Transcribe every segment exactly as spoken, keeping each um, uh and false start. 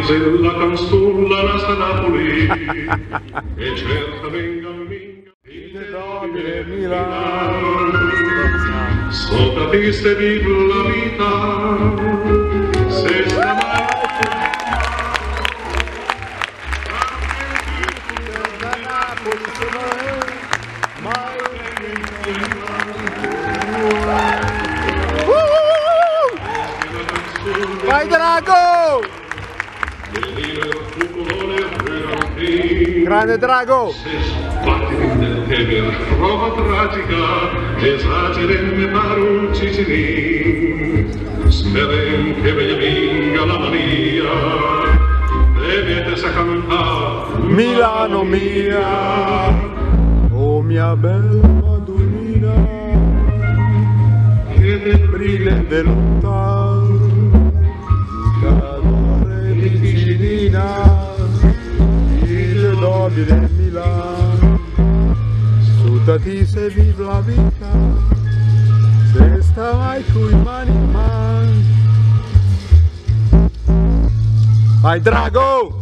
Paese la canstulla nasta Napoli e certa venga minga Inedabile Milano. Sopra ti se vive la vita se sta mai Da Napoli sono mai vai Drago! Grande Drago! Battiti del Tever, prova tragica, esageremme marucci cinin. Speren che veglia vinga la mania, e viete sa cantare Milano mia, oh mia bella Madonnina, che nel brille dell'ontan, calore vicinina, inedabile Milano, sudati se vive la vita, se sta mai coi mani in mano. Vai Drago!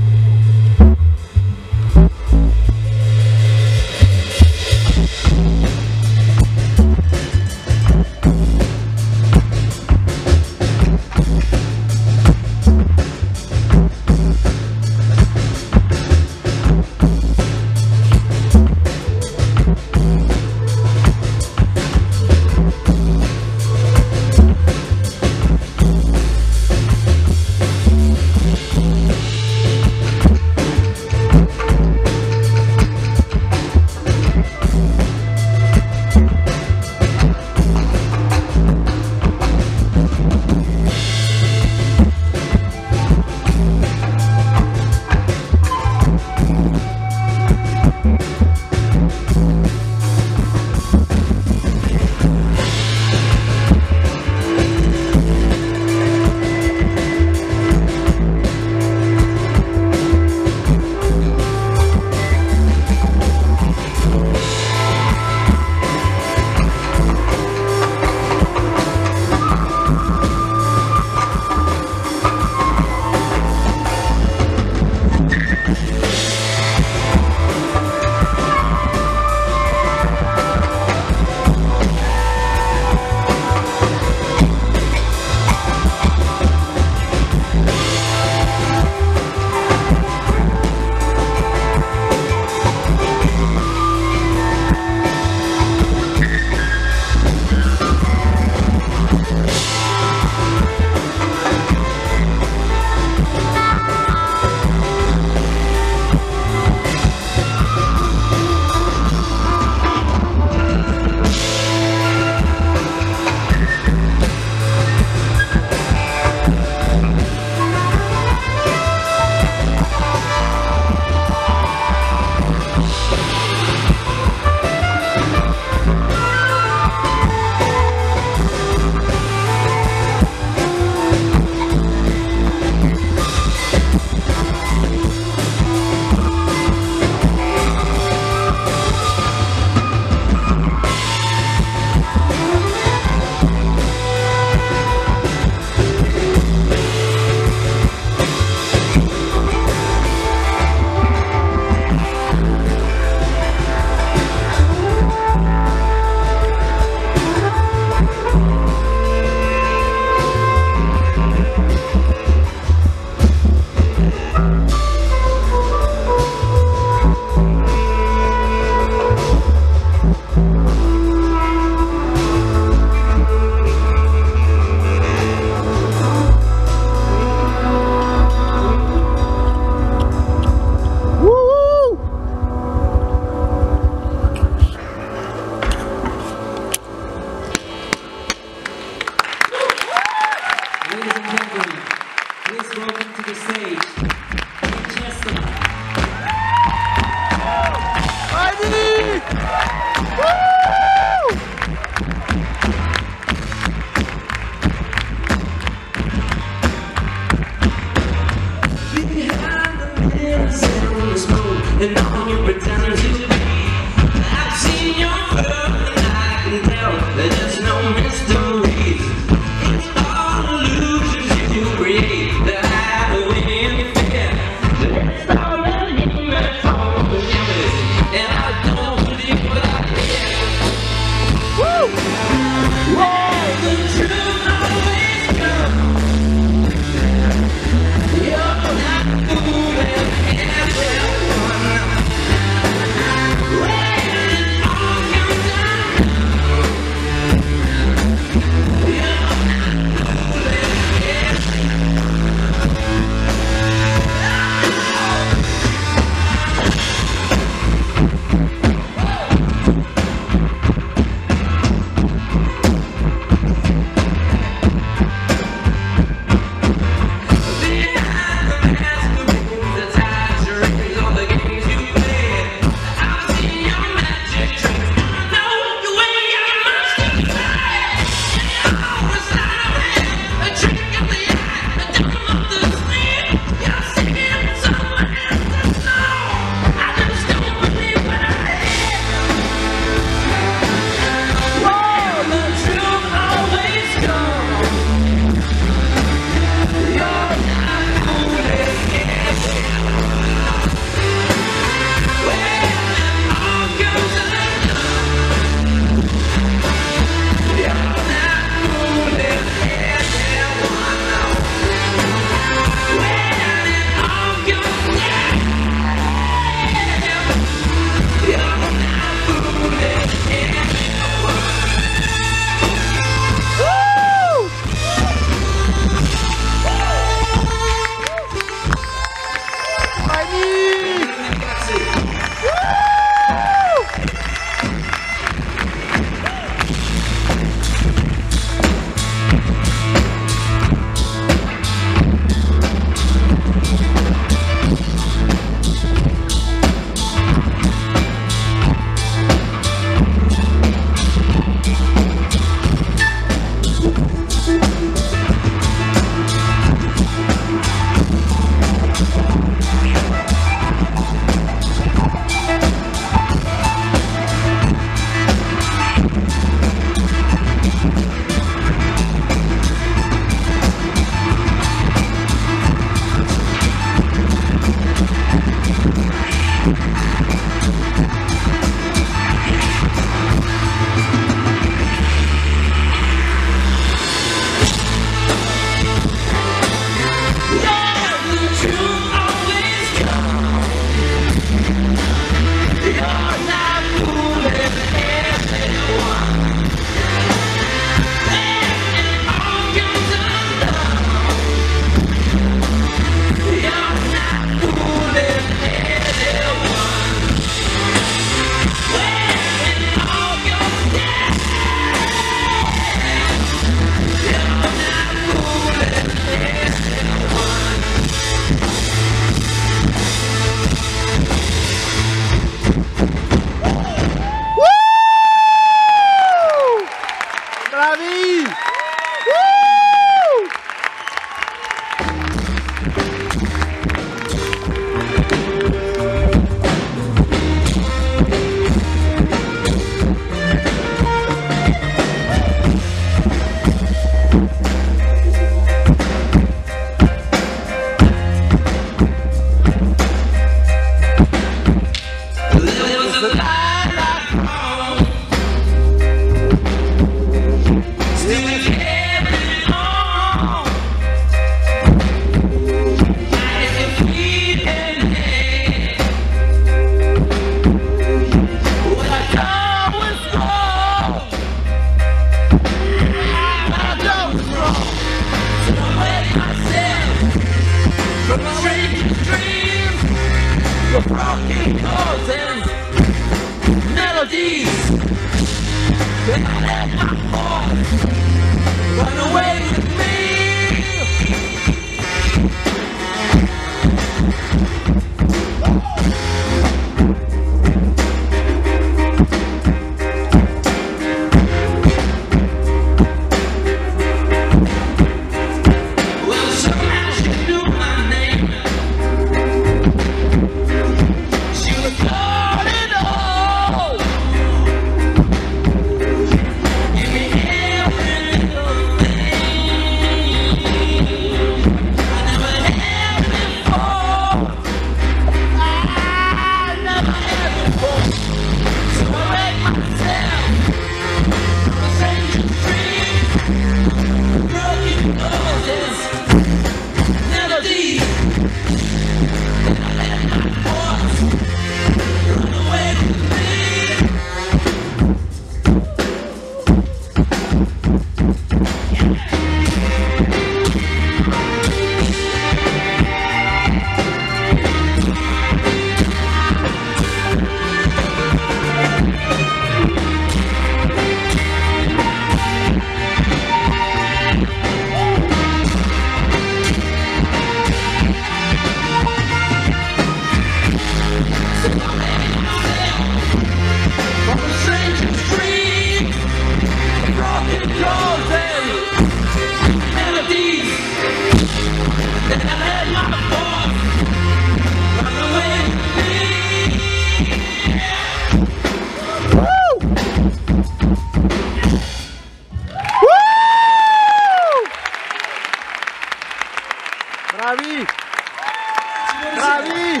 Bravi! Bravi!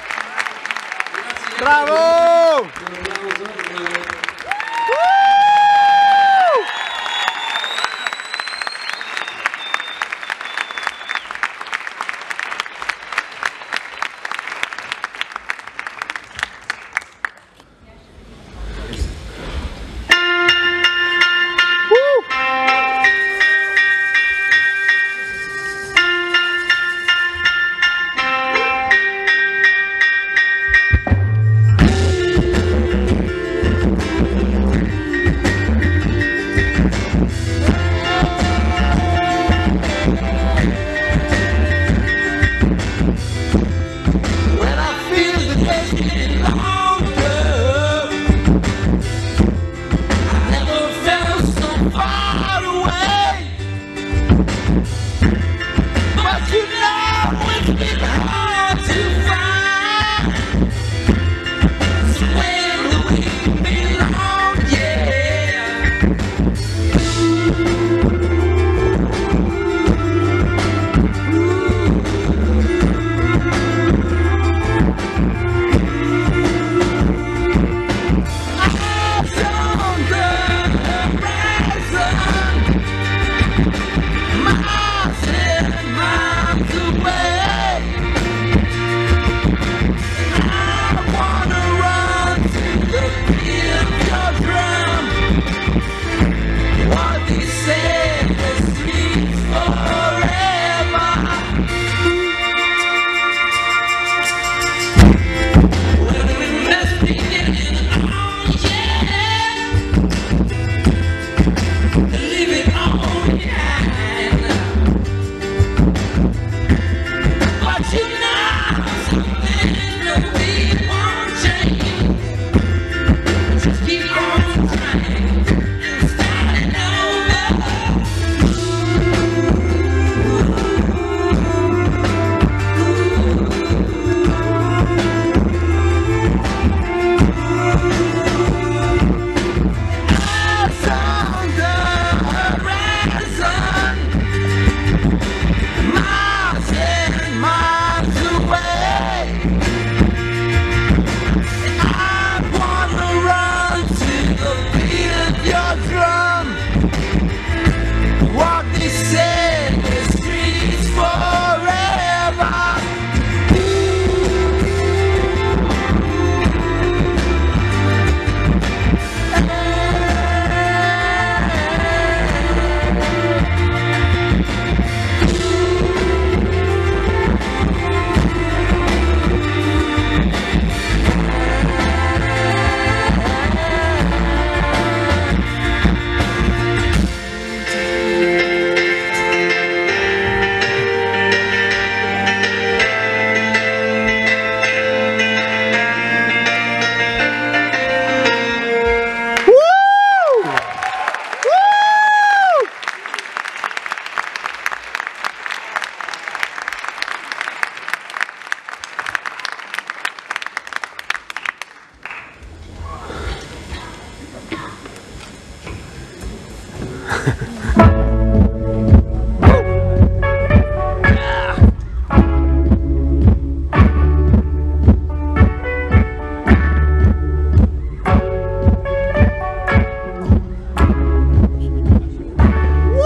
Bravo! Woo!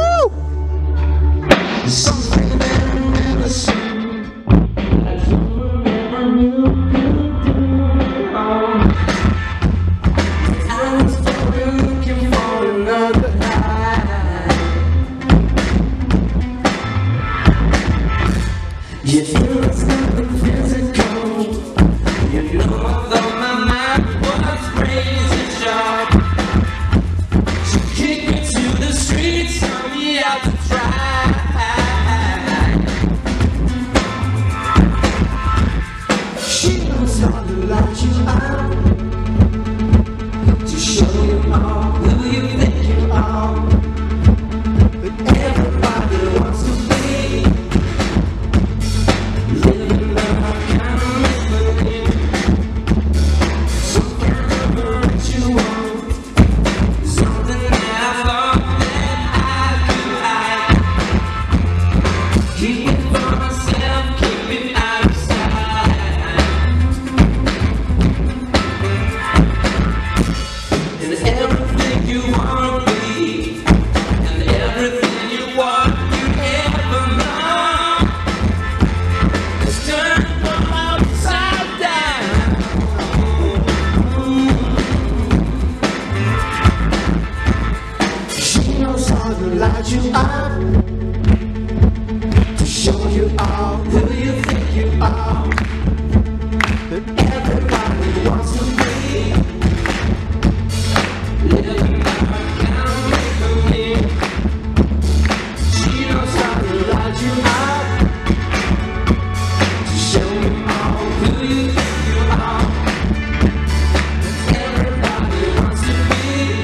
all that everybody wants to be. Living that kind of living, some kind of virtual, something that I thought that I could hide. Keep it for myself, keep it outside. And everything you want to be, and everything you want you ever know, is turned from outside down. She knows how to light you up, to show you all who you think you are, that everybody wants to be. Living by kind of make-believe. She knows how to light you up, to show you all who you think you are, that everybody wants to be.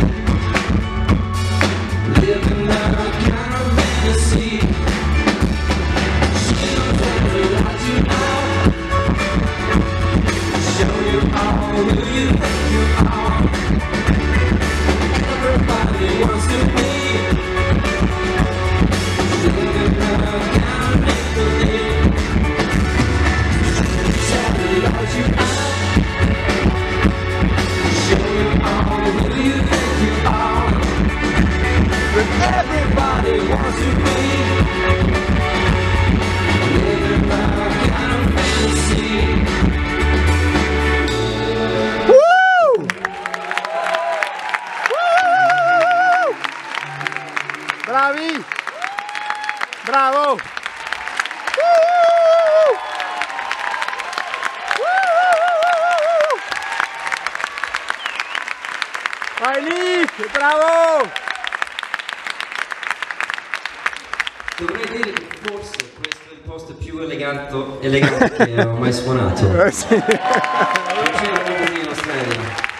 Living by kind of fantasy. She knows how to light you up, to show you all who you think you are. Everybody wants to be. Living by kind of make-believe. Try to light you up, show you all who you think you are. But everybody wants to be. Living by kind of fantasy. Woo! Woo! Bravi! Bravo! Woo! Woo! Vai Nick! Bravo! Dovrei dire che forse questo è il posto più eleganto, elegante che ho mai suonato. Eh, sì. Non c'è un musicino strano.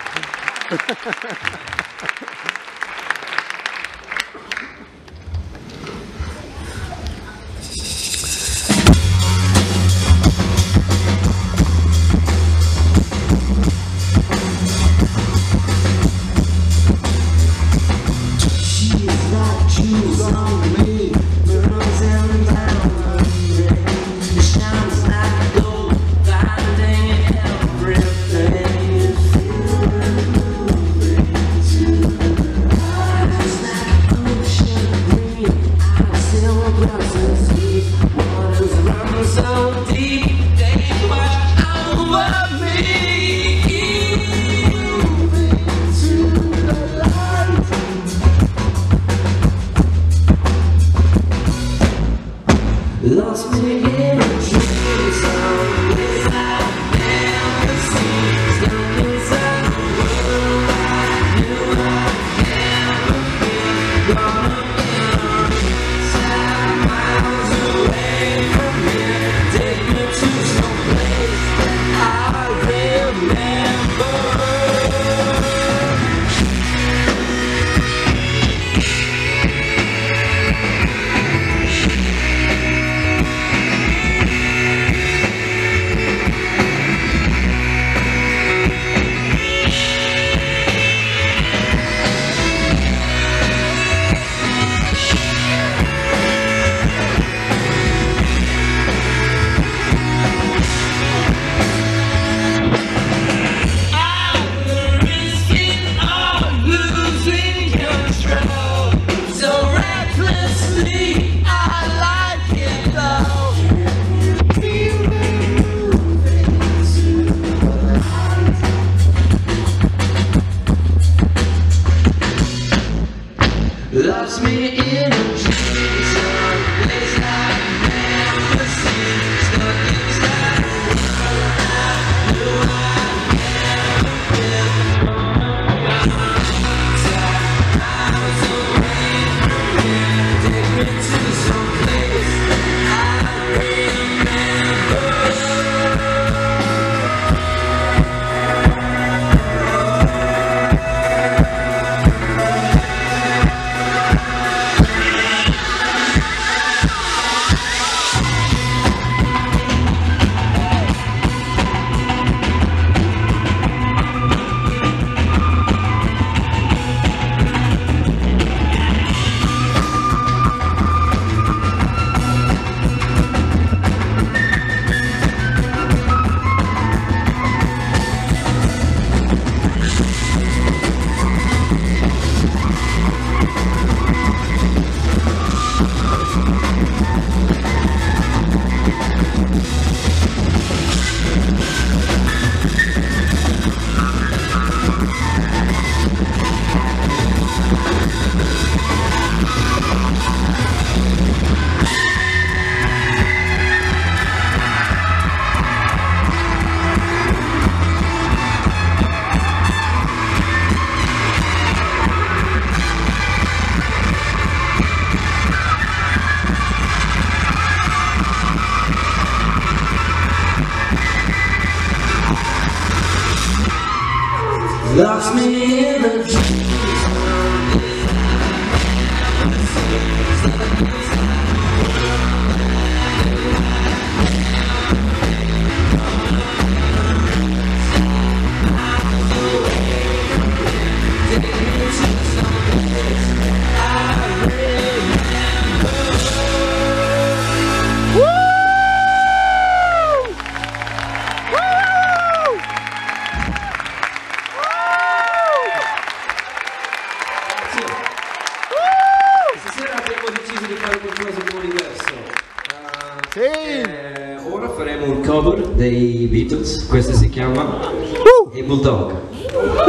She's got jewels on me, pearls and diamonds. She shines like gold, finding everything. Eyes like ocean green, eyes still blossom sweet. Waters run so deep, they wash over me. Into the light. Lost me in a dream zone, place I've never seen. Stuck inside a world I knew I'd never been. Gone again, seven miles away from here. Take me to some place that I remember. Lost me in a dream zone, place I've never seen. Stuck inside a world I knew I'd never been. Miles away from here, take me to some place that I remember. Lost me in the dream. Stasera abbiamo deciso di fare qualcosa di nuovo diverso. Uh, Sì. eh, ora faremo un cover dei Beatles, questo si chiama Uh. A Bulldog. Uh.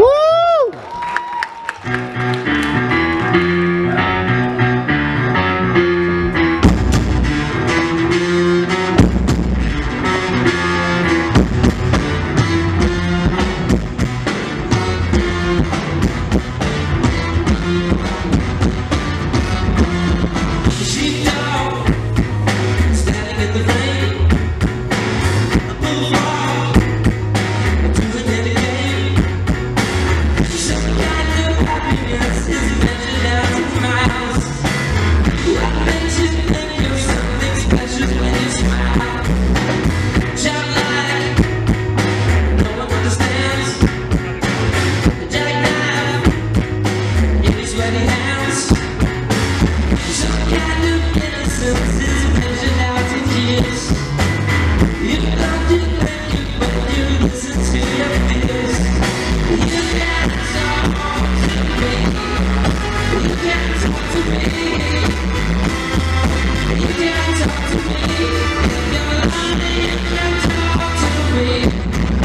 Sheepdog, standing in the rain, a bulldog, doing any game. Some kind of happiness is measured out in miles. What makes you think you're something special when you smile? Childlike, no one understands. The jackknife in his sweaty hands. Some kind of innocence is measured out in years. You love to think it, but you listen to your fears. You can't talk to me. You can't talk to me. You can't talk to me. If you're lying, you can't talk to me.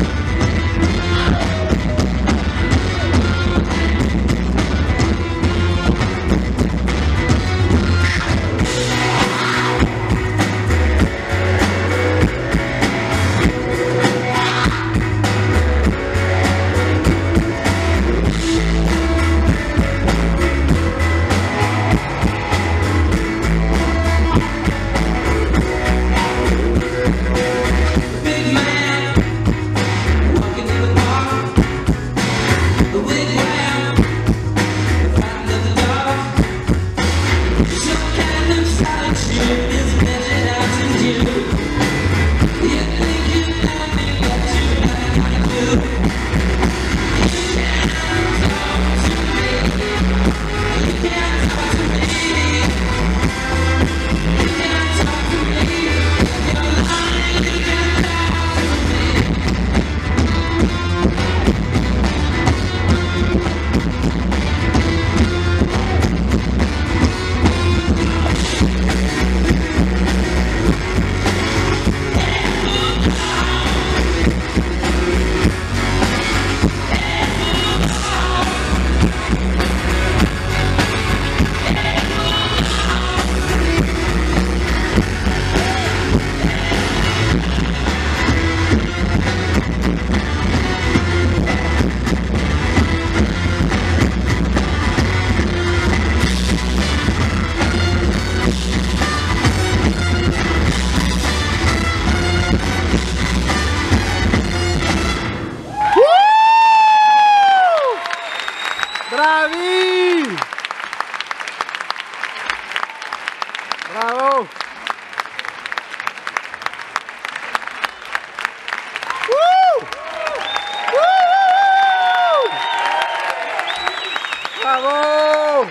Big man, walking in the park. The wigwam, the find of the dark. Some kind of solitude is measured out in you. You think you know me, but you like I do. You can't talk to me. You can't talk to me. You can't talk to me. If you're lying, you can't talk to me. Bravi! Bravo! Woo! Woo! Bravo!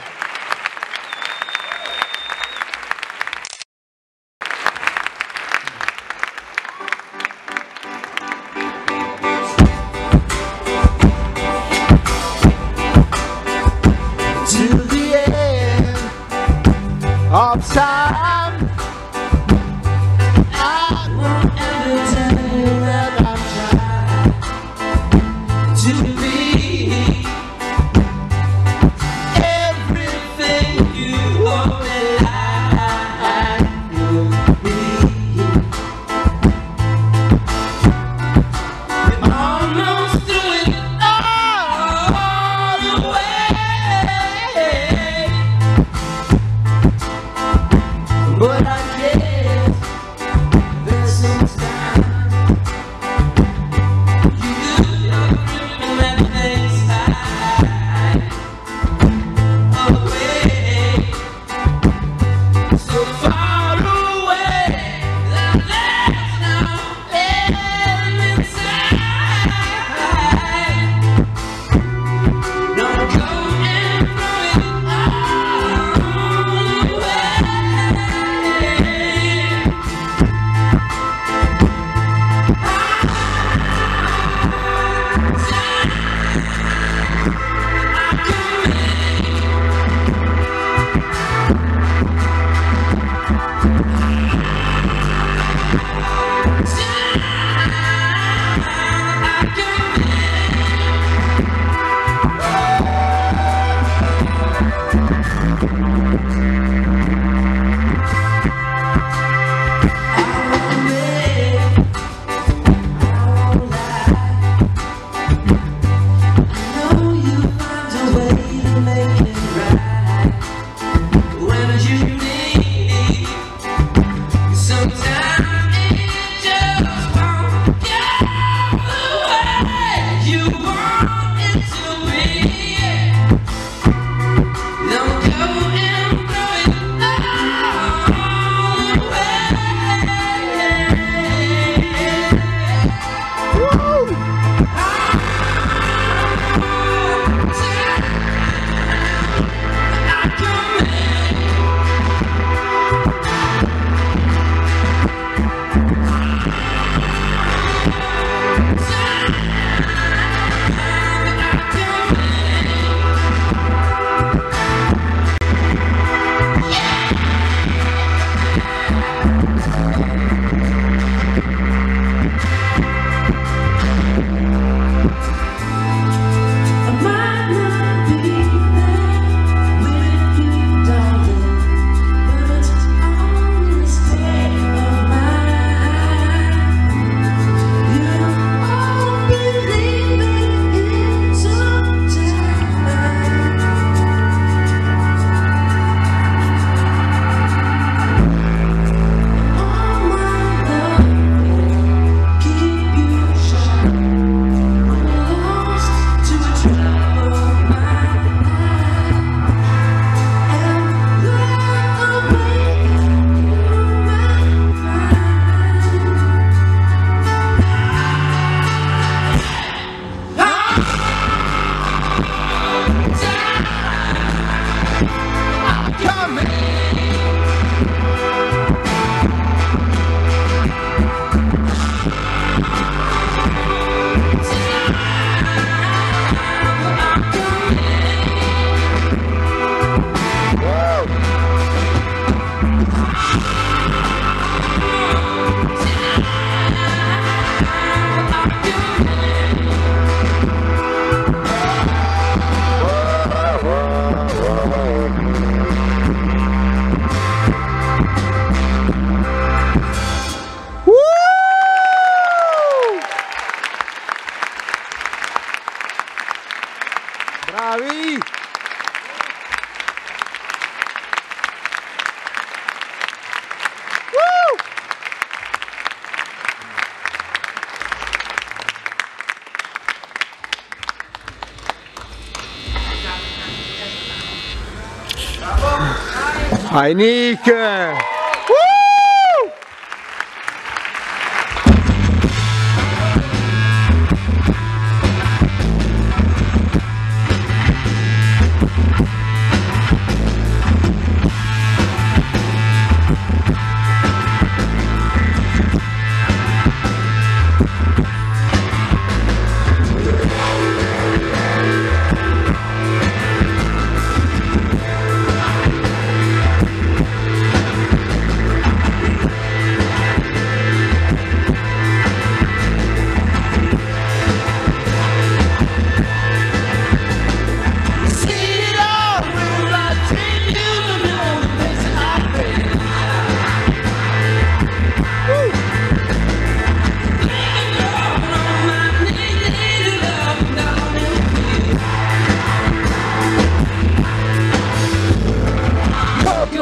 To the end, of time. I won't ever tell you that I'm trying to be everything you only I could be. You're almost through it all the way, but I guess there's some time you let things hide away, so far away that there's no end inside. Don't go and throw it all away. Bravi! Woo! Vai Nick!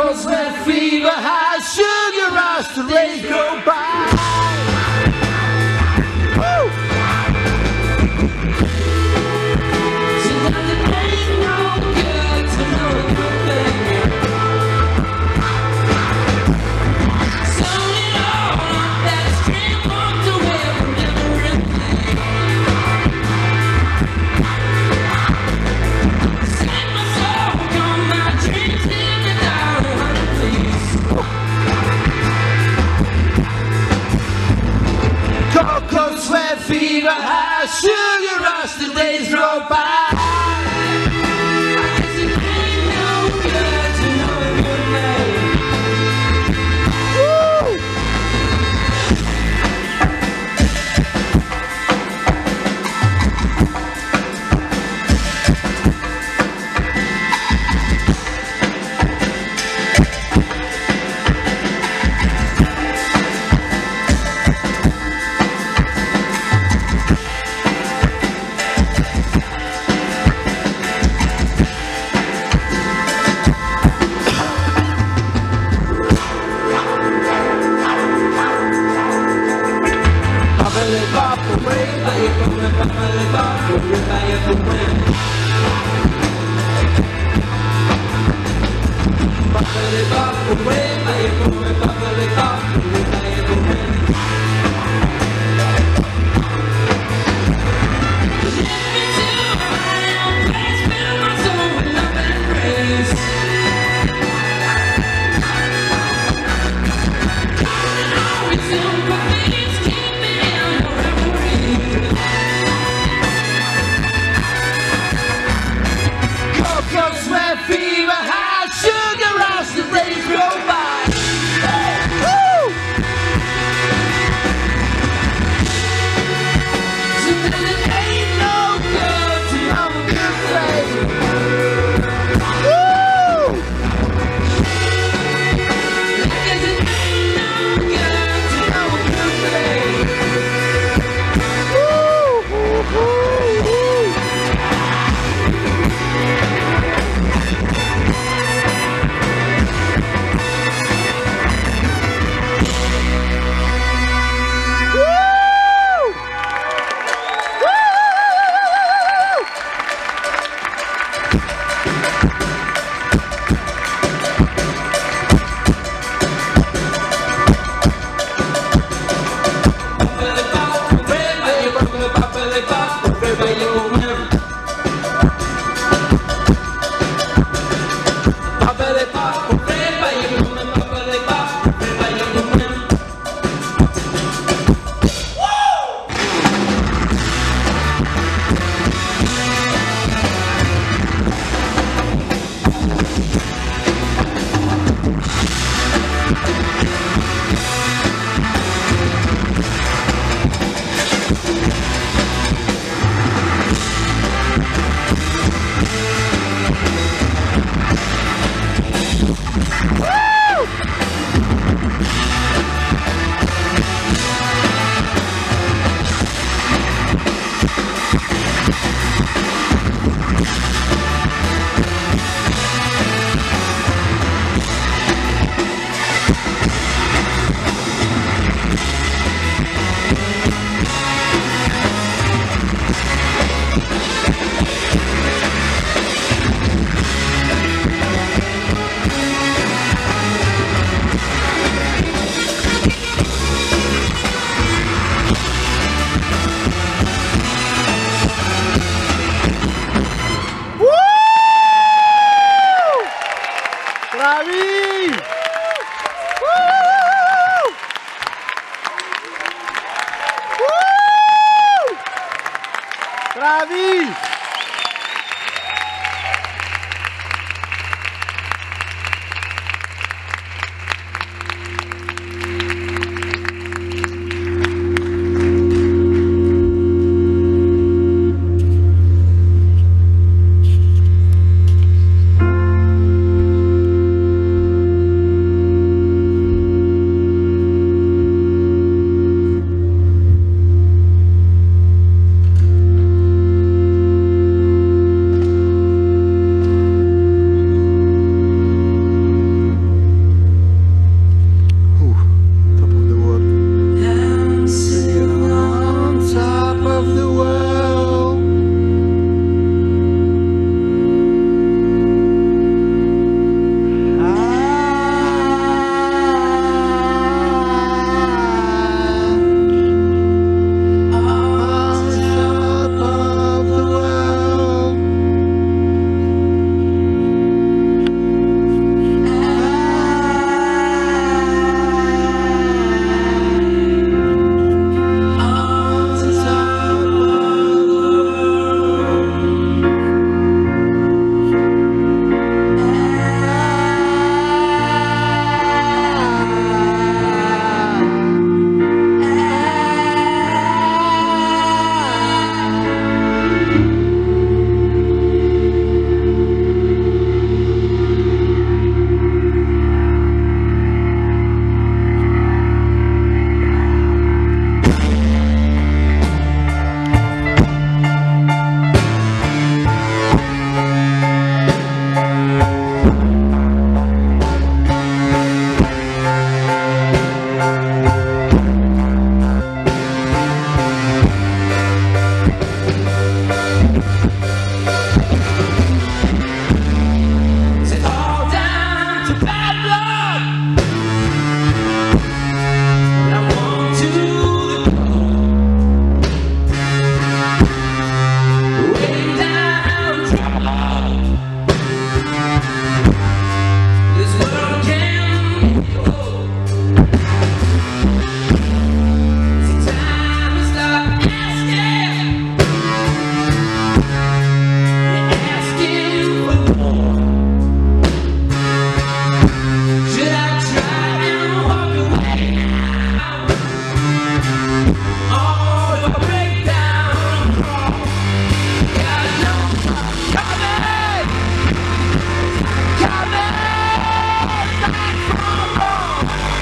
cold sweat fever, high sugar rush, the days go by. Woo! Sometimes it ain't no good to know a good thing. Sown it all on that stream, walked away from everything. Set my soul on my dreams, live it down a hundred please. Cold, cold sweat fever, high sugar rush, the days roll by. I guess it ain't no good to know a good name. Woo! Bubbly bop away, by your woman, bubbly bop away, by your woman. Bubbly bop away, by your woman, bubbly bop away, by your woman. Lift me to my own place, fill my soul with love and praise. Calling all its sympathies, keep me in your reverie. Cold, cold sweat fever, high sugar rush, the days go by. Woo! Sometimes it ain't no good to have a good thing. Woo! I guess it ain't no good to have a good thing. Woo! Woo, woo, woo. Woo! Woo! Bubbly bop away, by your woman, bubbly bop away, by your woman. Bubbly bop away, by your woman, bubbly bop away, by your woman. Bravi! Woo! Woo! Bravi!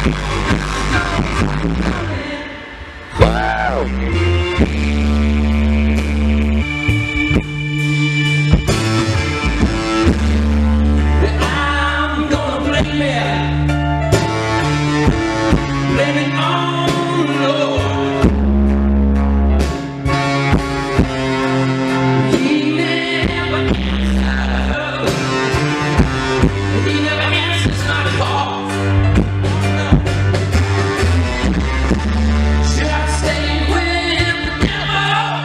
I'm gonna blame it, blame it on the Lord. He never answers, he never answers my call. Should I stay with the devil?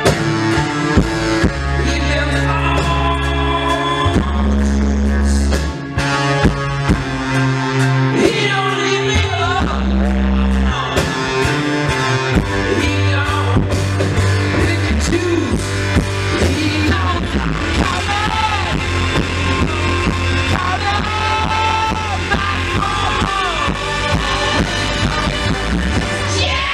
He lives on. He don't leave me alone. He don't pick and choose. He knows I'm coming, coming back home. Yeah!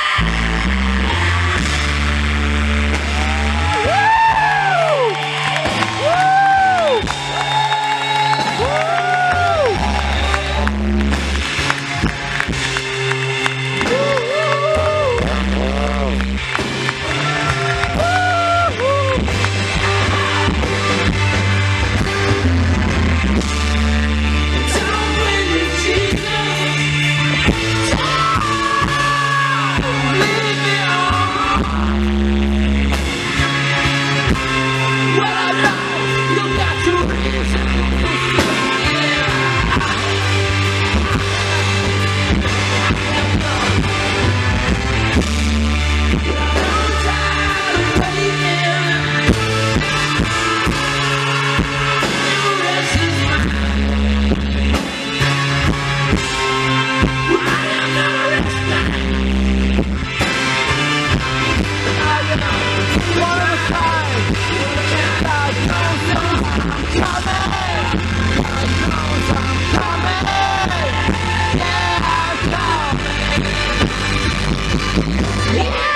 Don't blame Jesus. Don't leave me alone. Well, I know you got your reasons. I'm tired of waiting. Your rest is mine. I am not resting. I am one of a kind. I know I'm coming. I know I'm coming. Yeah, I'm coming. Yeah.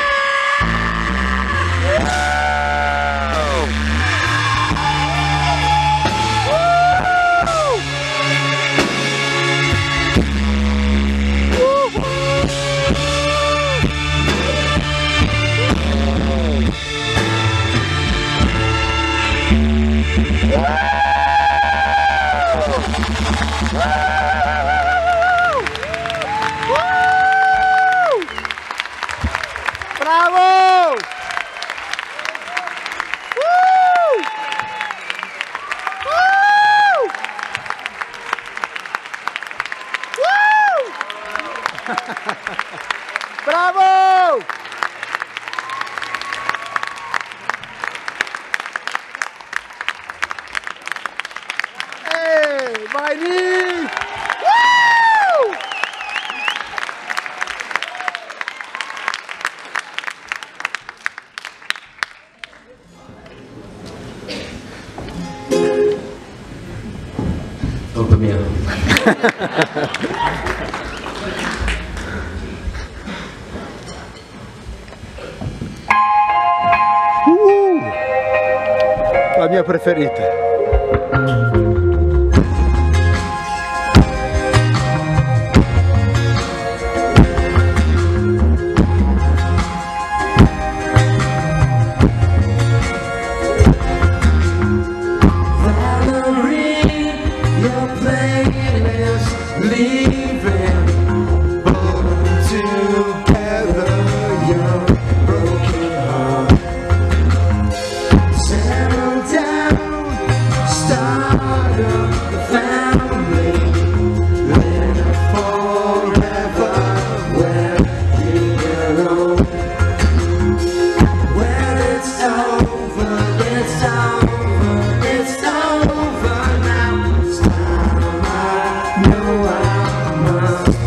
Bravo! Woo! Woo! Woo! Bravo! Hey, my knee! Woo! Colpa mia. Uh! La mia preferita. Valerie, your plane is leaving. Both together, your broken heart. Settle down, start up the family. Live forever where you belong. When it's over, it's over, it's over now. It's time I know I must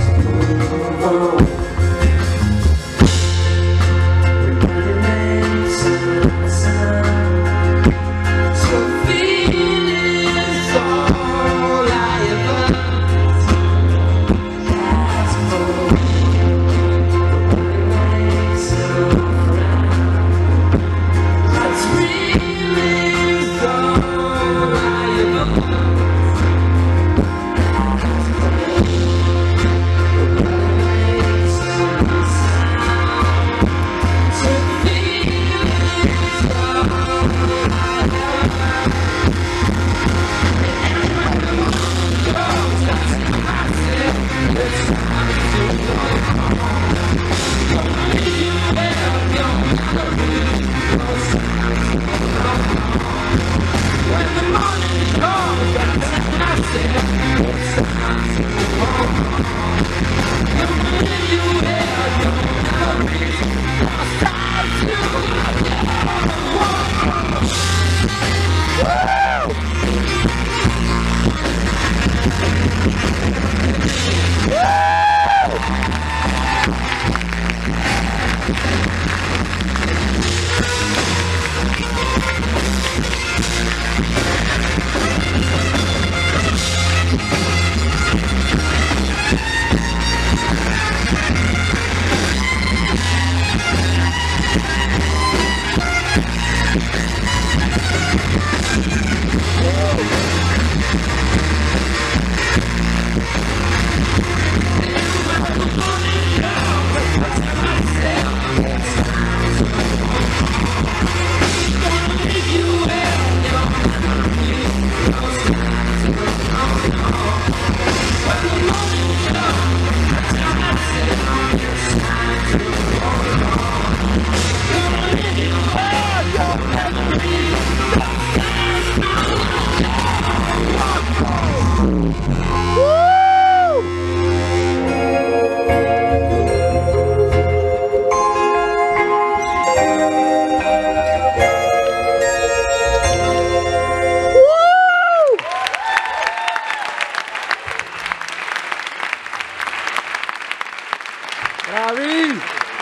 Bravi!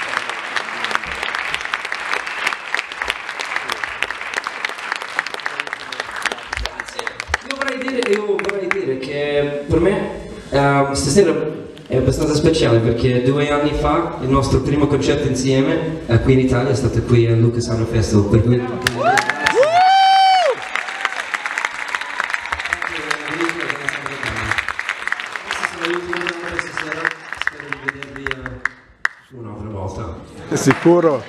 Io vorrei dire, io vorrei dire che per me eh, stasera è abbastanza speciale perché due anni fa il nostro primo concerto insieme eh, qui in Italia è stato qui al Lucas Hanno Festival. Per cui... Spero di vedervi eh, un'altra volta. È sicuro?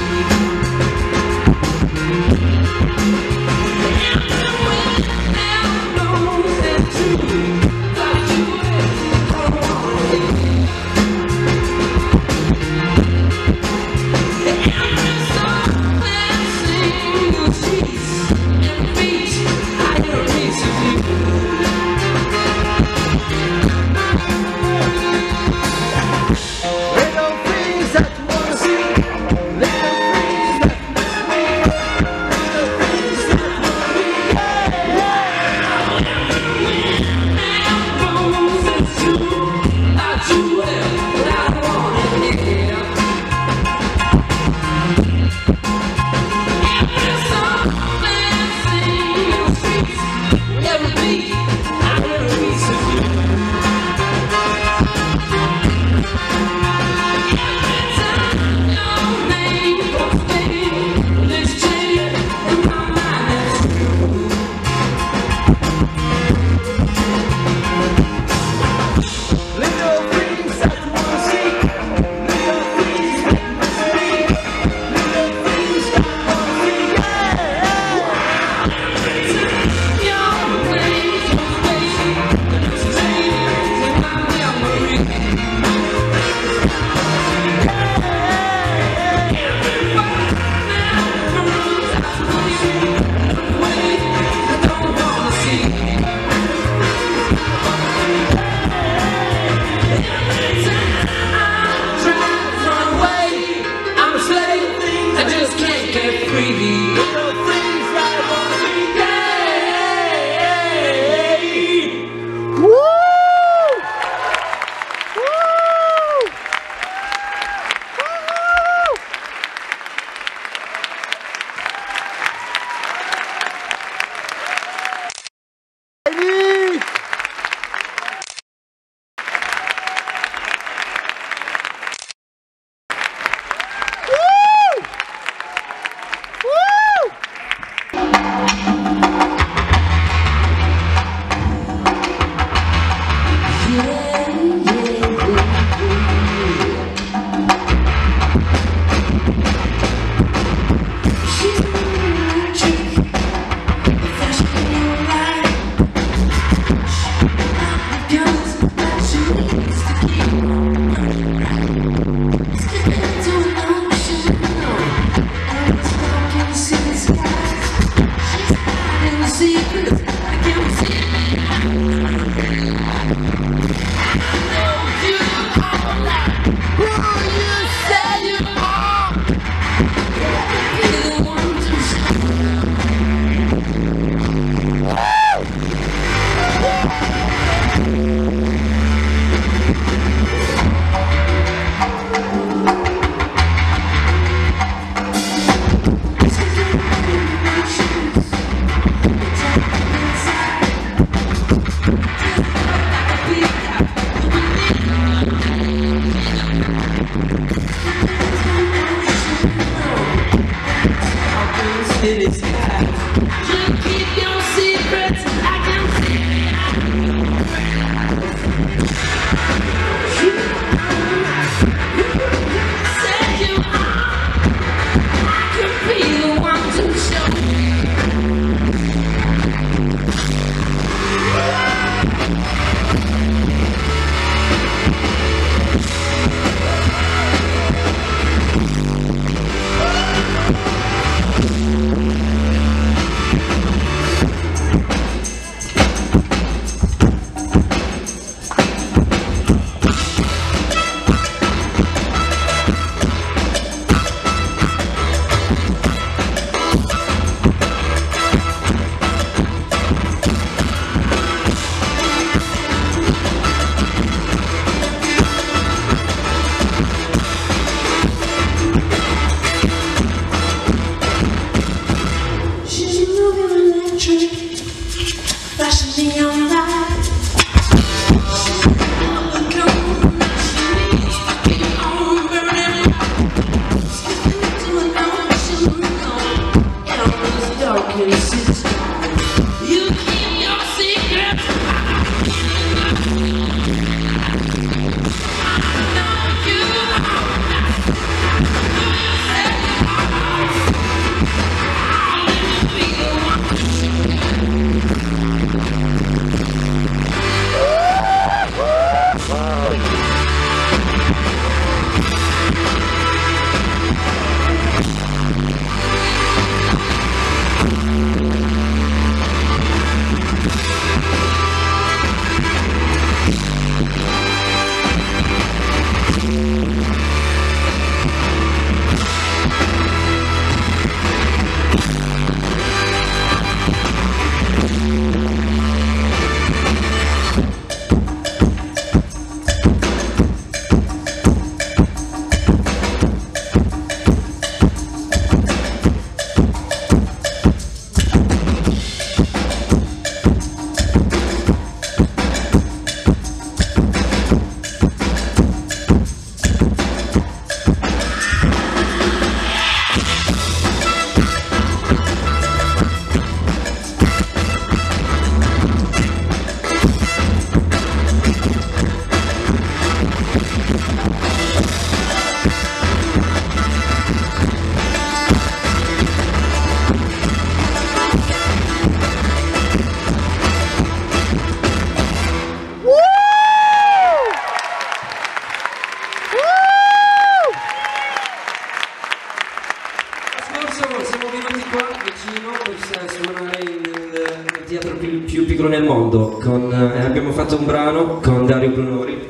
Now Nel mondo con, eh, abbiamo fatto un brano con Dario Brunori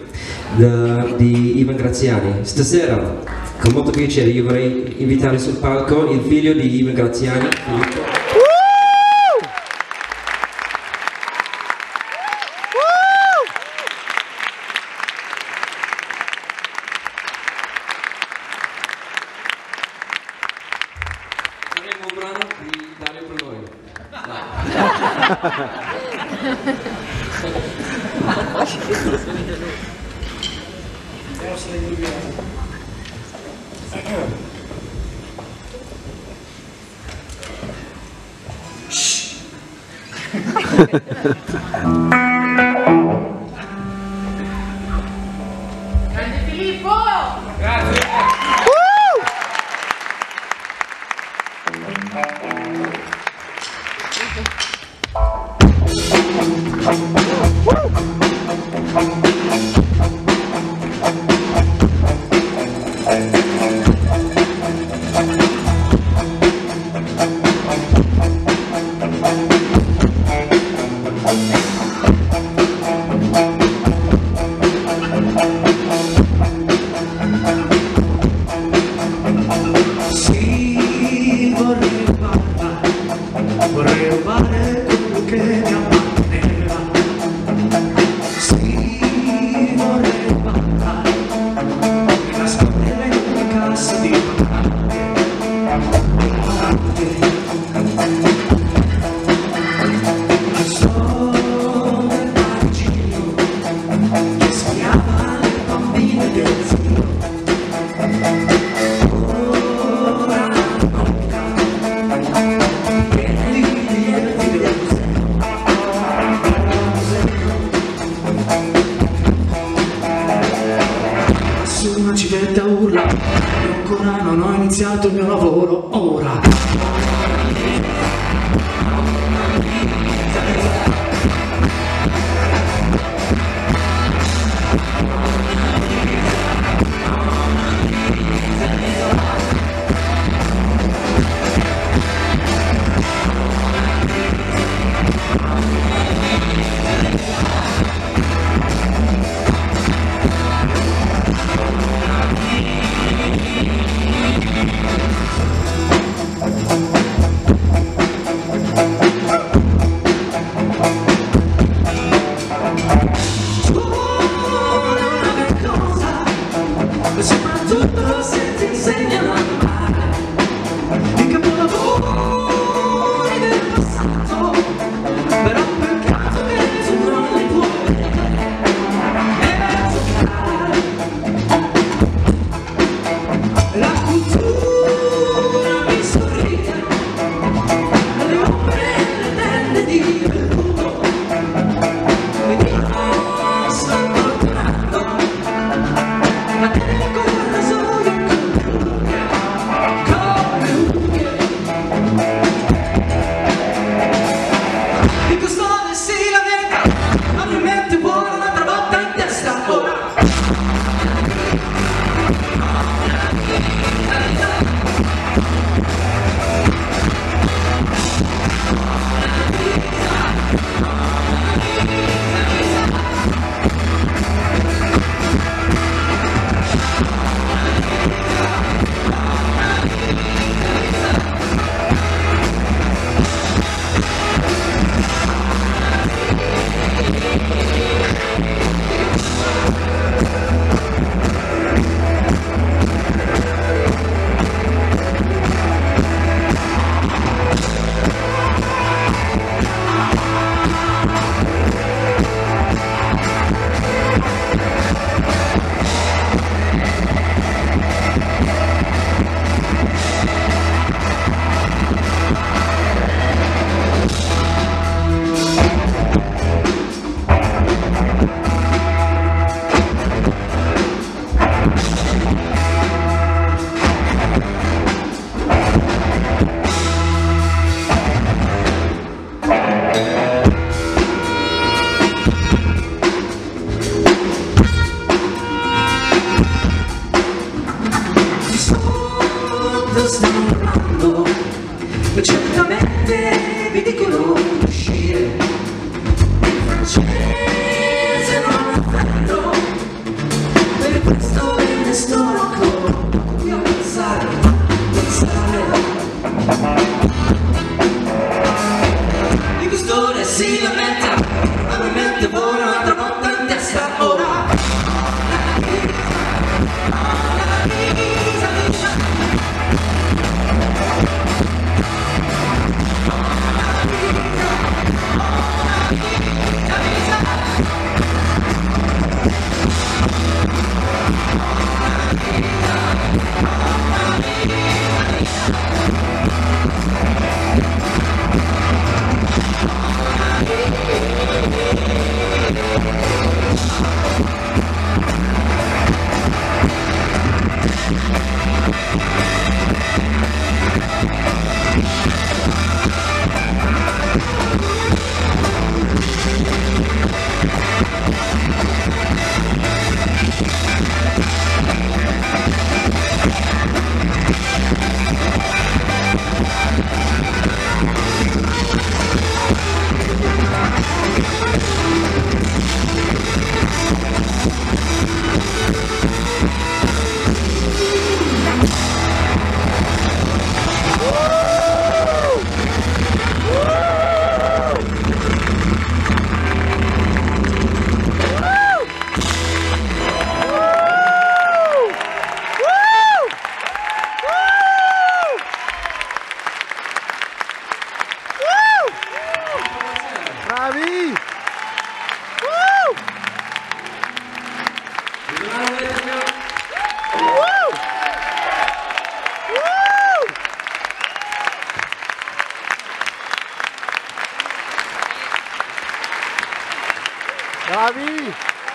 da, di Ivan Graziani. Stasera con molto piacere io vorrei invitare sul palco il figlio di Ivan Graziani, Filippo. Faremo un brano di Dario Brunori. Dai. Grande Filippo! Grazie! vorrei rubare quello che mi apparteneva. Sì, vorrei rubare e nascondere nelle casse di patate. Al suono del margine che spiava le bambine del zio. Ora manca pieni di biglietti del museo. Su una civetta urla, io ancora non ho iniziato il mio lavoro, ora. Soprattutto se ti insegnano a amare i capolavori del passato, però peccato che tu non li puoi vedere e toccare. La cultura mi sorride, le ombre e le tende di velluto mi dicono stanno tornando, ma te ne corro solo come unghie. Il custode si lamenta, ma mi mette buona un'altra botta in testa ora. Stanno urlando, ma certamente mi dicono di uscire. Il francese non è vero, per questo me ne sto ancora qui a pensare, pensare. Il custode si lamenta, ma mi mette buona un'altra botta in testa ora. Woo! Bravi!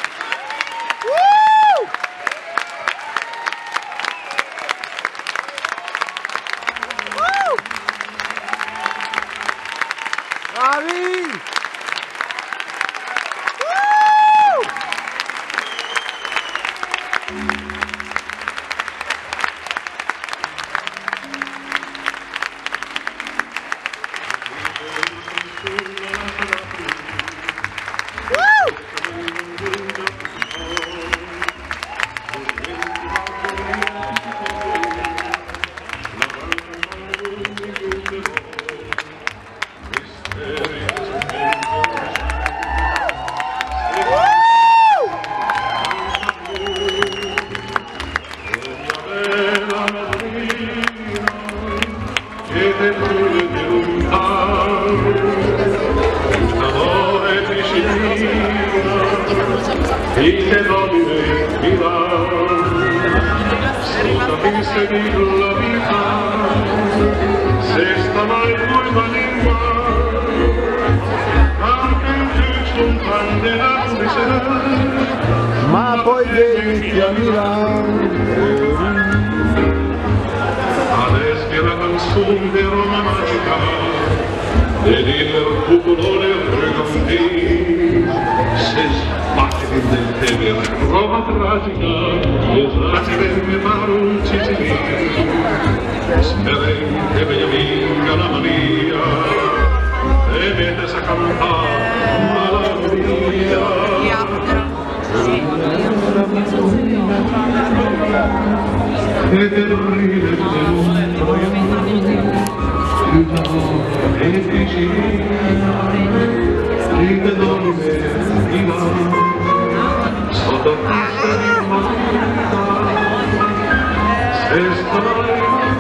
Bravi! Ite domine Milan, sotto piste di la vita, se sta mai poi maligna, anche il giusto un pan della sera, Ma poi vieni a Milano. adesso è la canzone di Roma magica, ed il cuculone regondì, se sbatte del temere Roma tragica, esatte di maro Sicilia, sperente me vinga la mania, e mette a cantare la e terribile e vicina e dove viva sotto questa dimanda se stai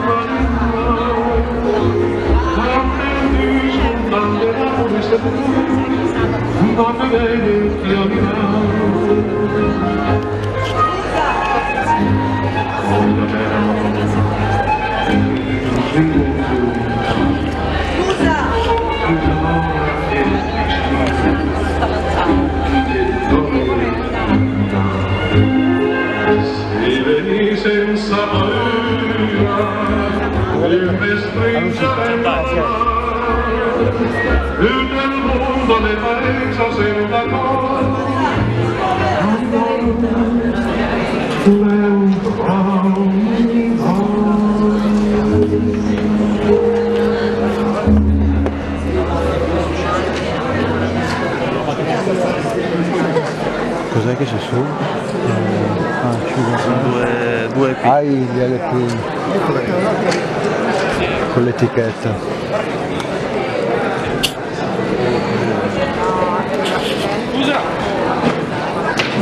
quando soltanto la foresta quando vedi ti amiamo se veni senza paura e mi stringere in mano e nel mondo le paese senza cosa tu è un Cos'è che c'è su? Eh, ah, Due, due P. hai gli L P con l'etichetta.